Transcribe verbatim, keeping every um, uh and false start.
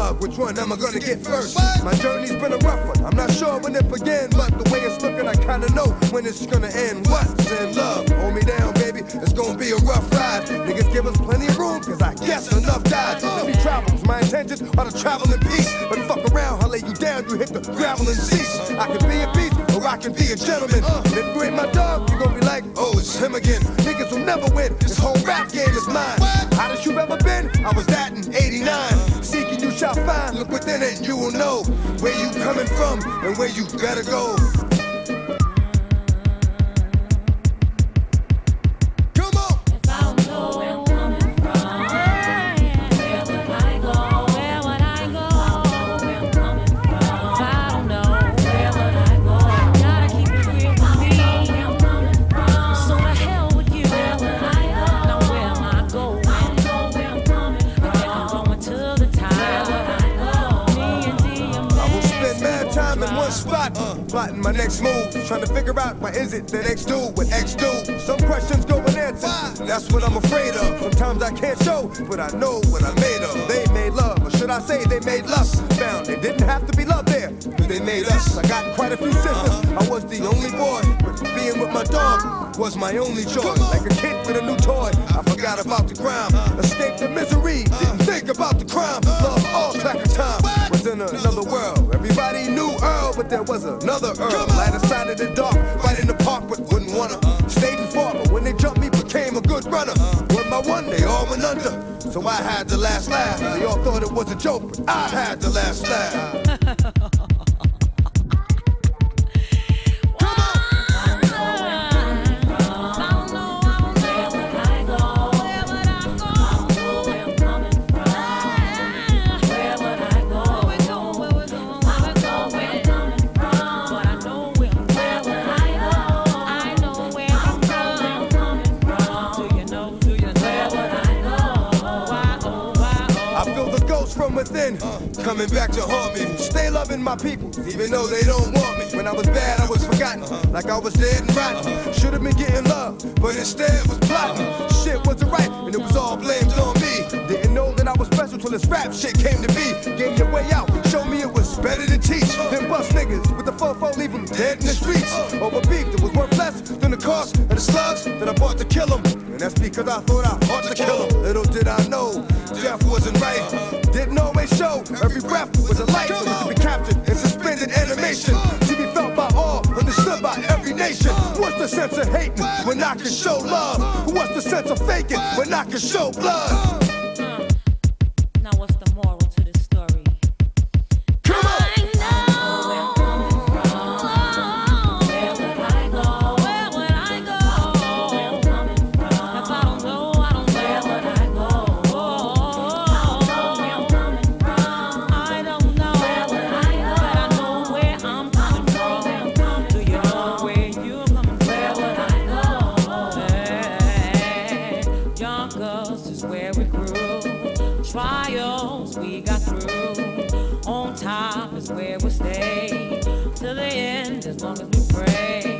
love, which one am I gonna get first? My journey's been a rough one, I'm not sure when it began, but the way it's looking, I kinda know when it's gonna end. What's in love? Hold me down, baby, it's gonna be a rough ride. Niggas give us plenty of room, cause I guess enough died. Let me travel, my intentions are to travel in peace. But fuck around, I'll lay you down, you hit the gravel and cease. I can be a beast, or I can be a gentleman. And if you ain't my dog, you gon' be like, oh, it's him again. Niggas will never win, this whole rap game is mine. Hottest you've ever been, I was that in eighty-nine. Seeking you shall find, look within it and you will know where you coming from and where you better go. Spot, uh, plotting my next move, trying to figure out why is it that X do what X do. Some questions go unanswered, that's what I'm afraid of. Sometimes I can't show, but I know what I'm made of. They made love, or should I say they made lust. Found they didn't have to be love there, cause they made us. I got quite a few sisters, I was the only boy, but being with my dog was my only choice. Like a kid with a new toy, I forgot about the crime, escaped the misery, didn't think about the crime. Love all track of time, was in another world. Everybody knew Earl, but there was another Earl. Light aside of the dark, fight in the park, but wouldn't wanna. Stayed and fought, but when they jumped me, became a good runner. One by one, they all went under, so I had the last laugh. They all thought it was a joke, but I had the last laugh. From within, uh, coming back to haunt me. Stay loving my people, even though they don't want me. When I was bad, I was forgotten, uh-huh. like I was dead and rotten. Uh-huh. Should have been getting love, but instead was plotting. Uh-huh. Shit wasn't right, and it was all blamed on me. Didn't know that I was special till this rap shit came to be. Gave me a way out, showed me it was better to teach. Uh-huh. Then bust niggas with the fofo, leave them dead in the streets. Uh-huh. Over beef that was worth less than the cost of the slugs that I bought to kill them. And that's because I thought I ought to kill them. Little did I know, death wasn't right. Uh-huh. Didn't always show, every breath was a light for it to be captured in suspended animation, to be felt by all, understood by every nation. What's the sense of hating when I can show love? What's the sense of faking when I can show blood? Now what's the moral to this story? Come on! Trials we got through, on top is where we'll stay, till the end as long as we pray.